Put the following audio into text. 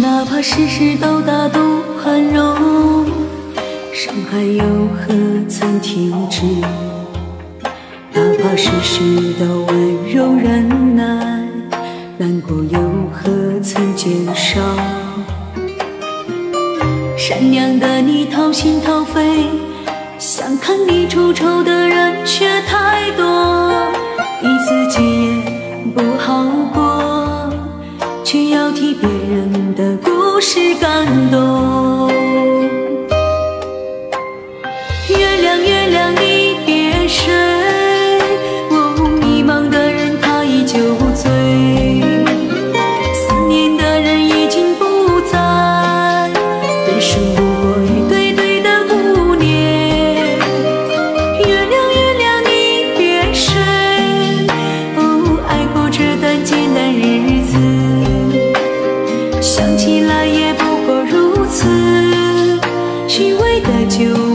哪怕世事都大度宽容，伤害又何曾停止？哪怕世事都温柔忍耐，难过又何曾减少？善良的你掏心掏肺，想看你出丑的人却太多，你自己也不好过，却要替别人的故事感动。月亮月亮你别睡，迷茫的人他依旧醉，思念的人已经不在，人生不过一对对的顾念。月亮月亮你别睡，爱过这段艰难日子，想起来也不过如此，虚伪的酒